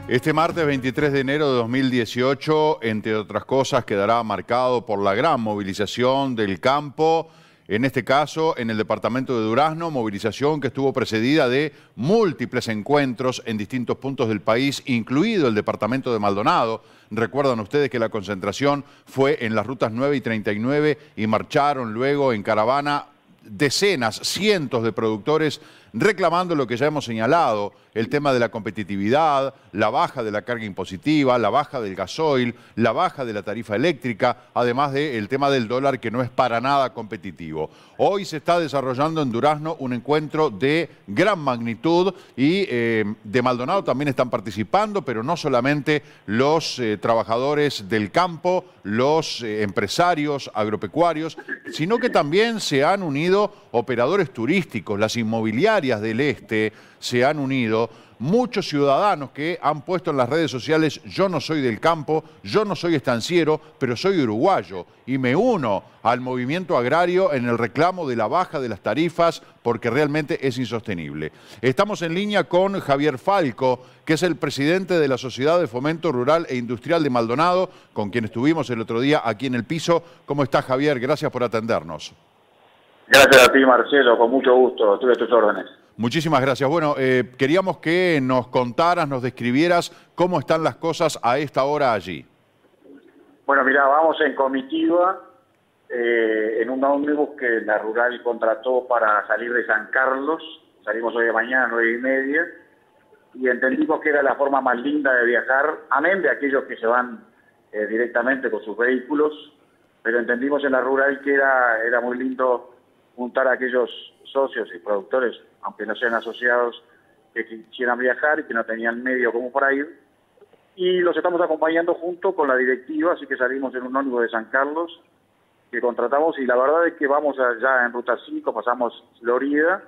Este martes 23 de enero de 2018, entre otras cosas, quedará marcado por la gran movilización del campo, en este caso en el departamento de Durazno, movilización que estuvo precedida de múltiples encuentros en distintos puntos del país, incluido el departamento de Maldonado. Recuerdan ustedes que la concentración fue en las rutas 9 y 39 y marcharon luego en caravana decenas, cientos de productores reclamando lo que ya hemos señalado, el tema de la competitividad, la baja de la carga impositiva, la baja del gasoil, la baja de la tarifa eléctrica, además del tema del dólar que no es para nada competitivo. Hoy se está desarrollando en Durazno un encuentro de gran magnitud y de Maldonado también están participando, pero no solamente los trabajadores del campo, los empresarios agropecuarios, sino que también se han unido operadores turísticos, las inmobiliarias del este se han unido, muchos ciudadanos que han puesto en las redes sociales: yo no soy del campo, yo no soy estanciero, pero soy uruguayo y me uno al movimiento agrario en el reclamo de la baja de las tarifas porque realmente es insostenible. Estamos en línea con Javier Falco, que es el presidente de la Sociedad de Fomento Rural e Industrial de Maldonado, con quien estuvimos el otro día aquí en el piso. ¿Cómo estás, Javier? Gracias por atendernos. Gracias a ti, Marcelo, con mucho gusto, estoy a tus órdenes. Muchísimas gracias. Bueno, queríamos que nos contaras, nos describieras cómo están las cosas a esta hora allí. Bueno, mirá, vamos en comitiva, en un ómnibus que la Rural contrató para salir de San Carlos. Salimos hoy de mañana, 9:30, y entendimos que era la forma más linda de viajar, amén de aquellos que se van directamente con sus vehículos, pero entendimos en la Rural que era muy lindo juntar a aquellos socios y productores, aunque no sean asociados, que quisieran viajar y que no tenían medio como para ir. Y los estamos acompañando junto con la directiva, así que salimos en un ómnibus de San Carlos que contratamos, y la verdad es que vamos allá en Ruta 5, pasamos Florida,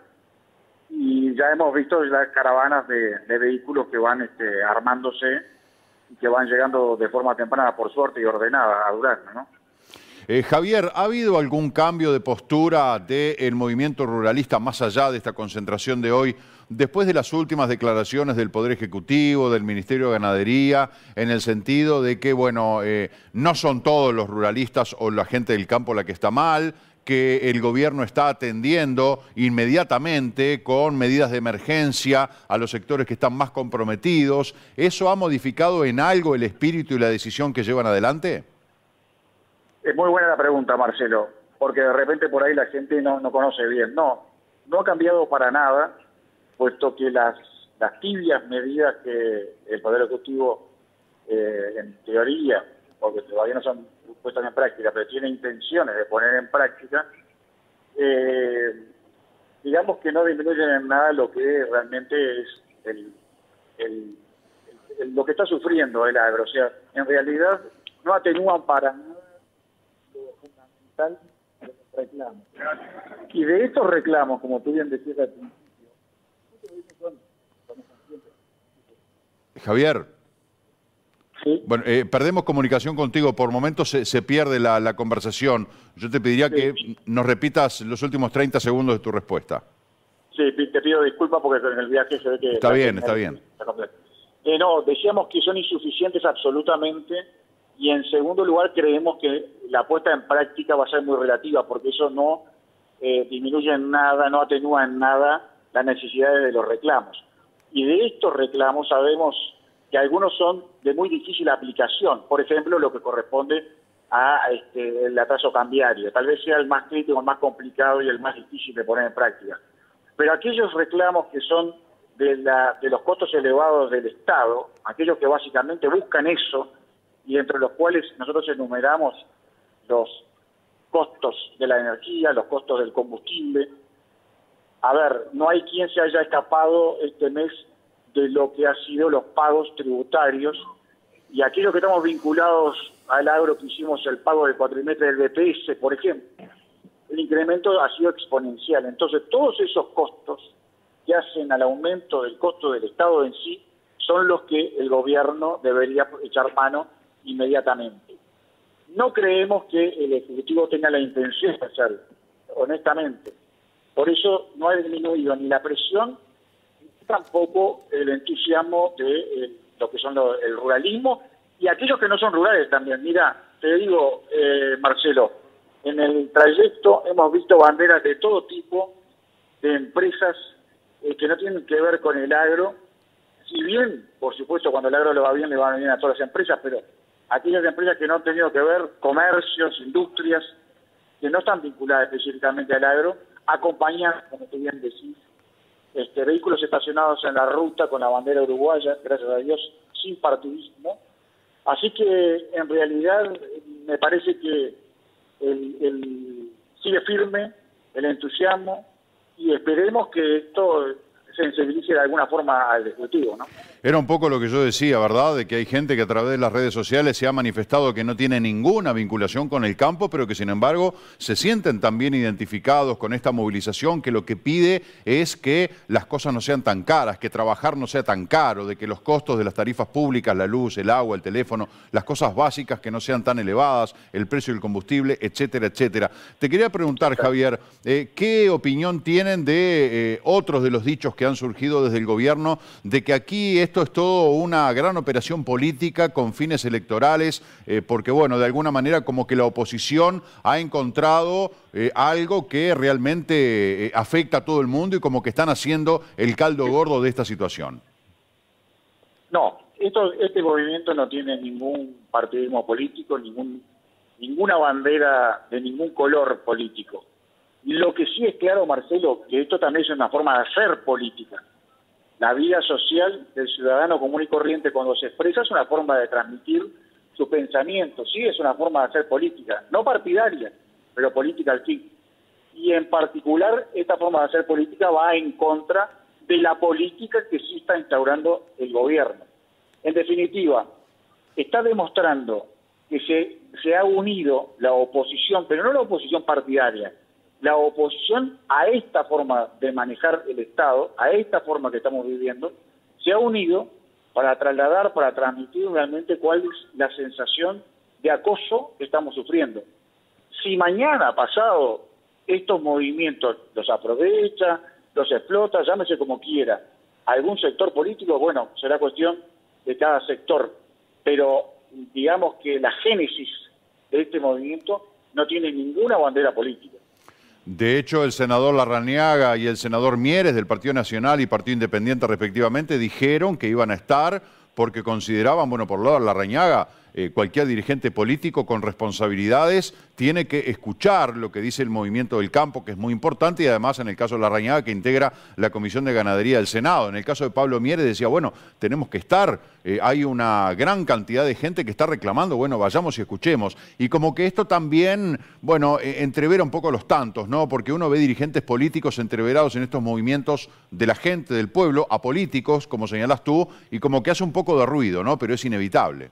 y ya hemos visto las caravanas de vehículos que van armándose y que van llegando de forma temprana, por suerte, y ordenada a Durazno, ¿no? Javier, ¿ha habido algún cambio de postura del movimiento ruralista más allá de esta concentración de hoy, después de las últimas declaraciones del Poder Ejecutivo, del Ministerio de Ganadería, en el sentido de que, bueno, no son todos los ruralistas o la gente del campo la que está mal, que el gobierno está atendiendo inmediatamente con medidas de emergencia a los sectores que están más comprometidos? ¿Eso ha modificado en algo el espíritu y la decisión que llevan adelante? Es muy buena la pregunta, Marcelo, porque de repente por ahí la gente no conoce bien. No ha cambiado para nada, puesto que las tibias medidas que el Poder Ejecutivo, en teoría, porque todavía no son puestas en práctica, pero tiene intenciones de poner en práctica, digamos que no disminuyen en nada lo que realmente es lo que está sufriendo el agro. O sea, en realidad no atenúan para nada fundamental de los reclamos. Y de estos reclamos, como tú bien decías al principio, Javier. Sí. Bueno, perdemos comunicación contigo, por momentos se pierde la conversación. Yo te pediría que nos repitas los últimos 30 segundos de tu respuesta. Sí, te pido disculpas porque en el viaje se ve que... Está bien. No, decíamos que son insuficientes absolutamente. Y en segundo lugar, creemos que la puesta en práctica va a ser muy relativa, porque eso no disminuye en nada, no atenúa en nada las necesidades de los reclamos. Y de estos reclamos sabemos que algunos son de muy difícil aplicación. Por ejemplo, lo que corresponde a el atraso cambiario. Tal vez sea el más crítico, el más complicado y el más difícil de poner en práctica. Pero aquellos reclamos que son de los costos elevados del Estado, aquellos que básicamente buscan eso, y entre los cuales nosotros enumeramos los costos de la energía, los costos del combustible. A ver, no hay quien se haya escapado este mes de lo que han sido los pagos tributarios, y aquellos que estamos vinculados al agro, que hicimos el pago del cuatrimestre del BPS, por ejemplo, el incremento ha sido exponencial. Entonces, todos esos costos que hacen al aumento del costo del Estado en sí son los que el gobierno debería echar mano inmediatamente. No creemos que el Ejecutivo tenga la intención de hacerlo, honestamente. Por eso no ha disminuido ni la presión, ni tampoco el entusiasmo del lo que son el ruralismo y aquellos que no son rurales también. Mira, te digo, Marcelo, en el trayecto hemos visto banderas de todo tipo de empresas que no tienen que ver con el agro. Si bien, por supuesto, cuando el agro le va bien a todas las empresas, pero aquellas empresas que no han tenido que ver, comercios, industrias, que no están vinculadas específicamente al agro, acompañan, como tú bien decís, vehículos estacionados en la ruta con la bandera uruguaya, gracias a Dios, sin partidismo. Así que, en realidad, me parece que sigue firme el entusiasmo y esperemos que esto sensibilice de alguna forma al Ejecutivo, ¿no? Era un poco lo que yo decía, ¿verdad? De que hay gente que a través de las redes sociales se ha manifestado que no tiene ninguna vinculación con el campo, pero que sin embargo se sienten también identificados con esta movilización, que lo que pide es que las cosas no sean tan caras, que trabajar no sea tan caro, de que los costos de las tarifas públicas, la luz, el agua, el teléfono, las cosas básicas que no sean tan elevadas, el precio del combustible, etcétera, etcétera. Te quería preguntar, Javier, ¿qué opinión tienen de otros de los dichos que han surgido desde el gobierno de que aquí esto es todo una gran operación política con fines electorales, porque bueno, de alguna manera como que la oposición ha encontrado algo que realmente afecta a todo el mundo y como que están haciendo el caldo gordo de esta situación? No, este movimiento no tiene ningún partidismo político, ninguna bandera de ningún color político. Lo que sí es claro, Marcelo, que esto también es una forma de hacer política. La vida social del ciudadano común y corriente cuando se expresa es una forma de transmitir su pensamiento, sí es una forma de hacer política, no partidaria, pero política al fin. Y en particular esta forma de hacer política va en contra de la política que sí está instaurando el gobierno. En definitiva, está demostrando que se ha unido la oposición, pero no la oposición partidaria, la oposición a esta forma de manejar el Estado, a esta forma que estamos viviendo, se ha unido para trasladar, para transmitir realmente cuál es la sensación de acoso que estamos sufriendo. Si mañana, pasado, estos movimientos los aprovecha, los explota, llámese como quiera, algún sector político, bueno, será cuestión de cada sector, pero digamos que la génesis de este movimiento no tiene ninguna bandera política. De hecho, el senador Larrañaga y el senador Mieres del Partido Nacional y Partido Independiente respectivamente dijeron que iban a estar porque consideraban, bueno, por el lado de Larrañaga, cualquier dirigente político con responsabilidades tiene que escuchar lo que dice el movimiento del campo, que es muy importante, y además en el caso de Larrañaga, que integra la Comisión de Ganadería del Senado. En el caso de Pablo Mieres decía, bueno, tenemos que estar, hay una gran cantidad de gente que está reclamando, bueno, vayamos y escuchemos. Y como que esto también, bueno, entrevera un poco los tantos, ¿no? Porque uno ve dirigentes políticos entreverados en estos movimientos de la gente, del pueblo, a políticos, como señalás tú, y como que hace un poco de ruido, ¿no? Pero es inevitable.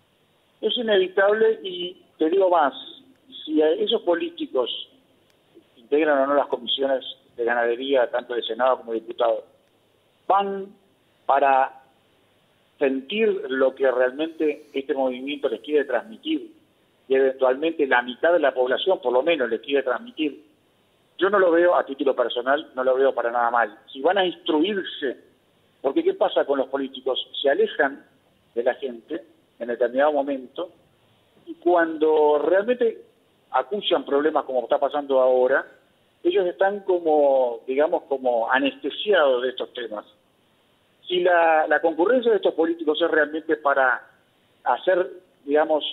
Es inevitable y te digo más, si esos políticos integran o no las comisiones de ganadería, tanto de Senado como de diputados, van para sentir lo que realmente este movimiento les quiere transmitir y eventualmente la mitad de la población por lo menos les quiere transmitir. Yo no lo veo a título personal, no lo veo para nada mal. Si van a instruirse, porque ¿qué pasa con los políticos? Se alejan de la gente en determinado momento, y cuando realmente acusan problemas como está pasando ahora, ellos están como, digamos, como anestesiados de estos temas. Si la concurrencia de estos políticos es realmente para hacer, digamos,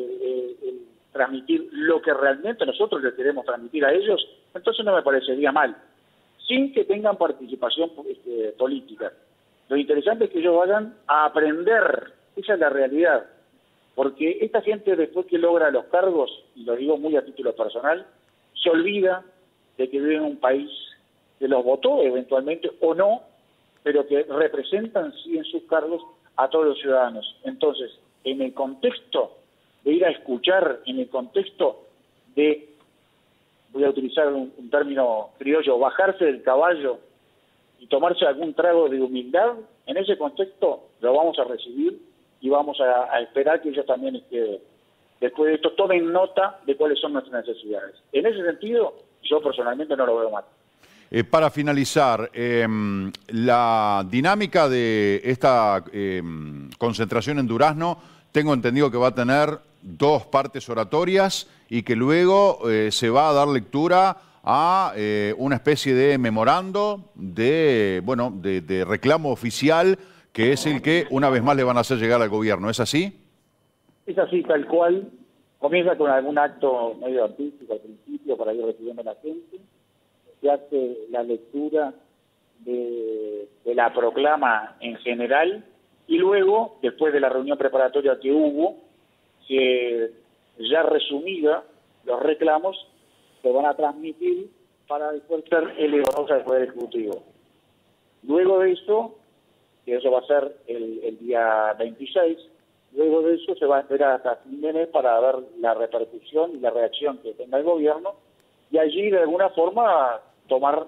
transmitir lo que realmente nosotros les queremos transmitir a ellos, entonces no me parecería mal, sin que tengan participación política. Lo interesante es que ellos vayan a aprender. Esa es la realidad, porque esta gente después que logra los cargos, y lo digo muy a título personal, se olvida de que vive en un país que los votó eventualmente o no, pero que representan sí en sus cargos a todos los ciudadanos. Entonces, en el contexto de ir a escuchar, en el contexto de, voy a utilizar un término criollo, bajarse del caballo y tomarse algún trago de humildad, en ese contexto lo vamos a recibir y vamos a esperar que ellos también, después de esto, tomen nota de cuáles son nuestras necesidades. En ese sentido, yo personalmente no lo veo mal. Para finalizar, la dinámica de esta concentración en Durazno, tengo entendido que va a tener 2 partes oratorias y que luego se va a dar lectura a una especie de memorando de reclamo oficial, que es el que una vez más le van a hacer llegar al gobierno. ¿Es así? Es así, tal cual. Comienza con algún acto medio artístico al principio para ir recibiendo a la gente. Se hace la lectura de la proclama en general y luego, después de la reunión preparatoria que hubo, que ya resumida, los reclamos se van a transmitir para después ser elevados al Poder Ejecutivo. Luego de eso, que eso va a ser el día 26, luego de eso se va a esperar hasta fin de mes para ver la repercusión y la reacción que tenga el gobierno y allí de alguna forma tomar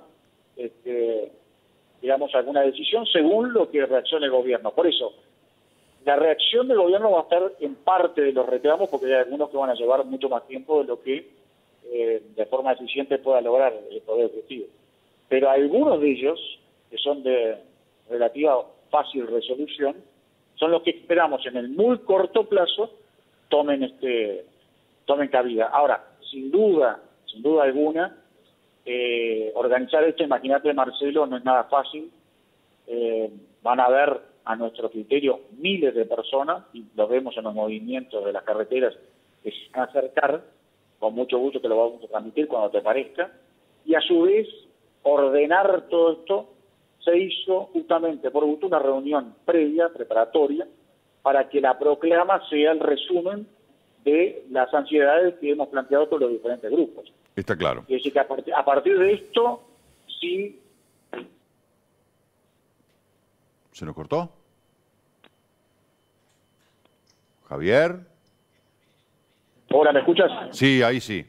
digamos alguna decisión según lo que reaccione el gobierno. Por eso, la reacción del gobierno va a estar en parte de los reclamos porque hay algunos que van a llevar mucho más tiempo de lo que de forma eficiente pueda lograr el Poder Ejecutivo. Pero algunos de ellos, que son de relativa fácil resolución, son los que esperamos en el muy corto plazo tomen cabida. Ahora, sin duda alguna, organizar esto, imagínate, Marcelo, no es nada fácil. Van a haber, a nuestro criterio, miles de personas, y lo vemos en los movimientos de las carreteras, que se van a acercar, con mucho gusto te lo vamos a transmitir cuando te parezca, y a su vez ordenar todo esto. Se hizo justamente por gusto una reunión previa, preparatoria, para que la proclama sea el resumen de las ansiedades que hemos planteado por los diferentes grupos. Está claro. Es decir, que a partir de esto, sí... ¿Se nos cortó? ¿Javier? Hola, ¿me escuchas? Sí, ahí sí.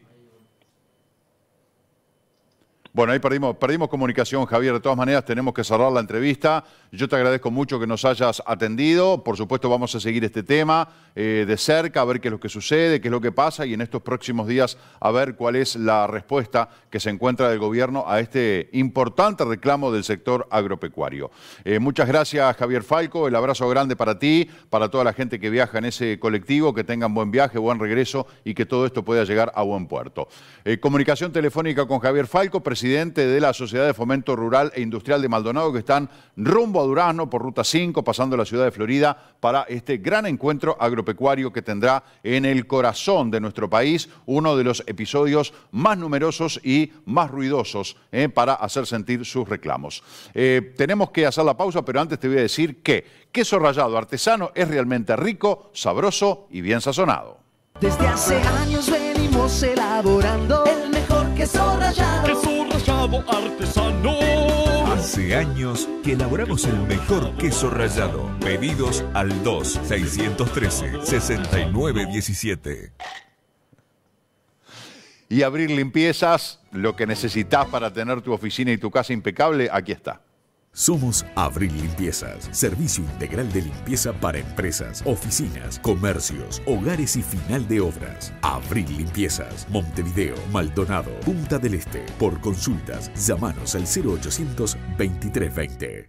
Bueno, ahí perdimos comunicación, Javier. De todas maneras, tenemos que cerrar la entrevista. Yo te agradezco mucho que nos hayas atendido. Por supuesto, vamos a seguir este tema de cerca, a ver qué es lo que sucede, qué es lo que pasa, y en estos próximos días a ver cuál es la respuesta que se encuentra del gobierno a este importante reclamo del sector agropecuario. Muchas gracias, Javier Falco. El abrazo grande para ti, para toda la gente que viaja en ese colectivo, que tengan buen viaje, buen regreso y que todo esto pueda llegar a buen puerto. Comunicación telefónica con Javier Falco, presidente de la Sociedad de Fomento Rural e Industrial de Maldonado, que están rumbo a Durazno por Ruta 5, pasando la ciudad de Florida, para este gran encuentro agropecuario que tendrá en el corazón de nuestro país uno de los episodios más numerosos y más ruidosos para hacer sentir sus reclamos. Tenemos que hacer la pausa, pero antes te voy a decir que queso rallado artesano es realmente rico, sabroso y bien sazonado. Desde hace años venimos elaborando el mejor queso rallado. Queso rallado artesano. Hace años que elaboramos el mejor queso rallado. Pedidos al 2-613-6917. Y Abril Limpiezas, lo que necesitas para tener tu oficina y tu casa impecable, aquí está. Somos Abril Limpiezas, servicio integral de limpieza para empresas, oficinas, comercios, hogares y final de obras. Abril Limpiezas, Montevideo, Maldonado, Punta del Este. Por consultas, llámanos al 0800 2320.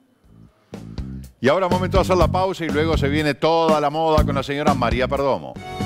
Y ahora momento de hacer la pausa y luego se viene toda la moda con la señora María Perdomo.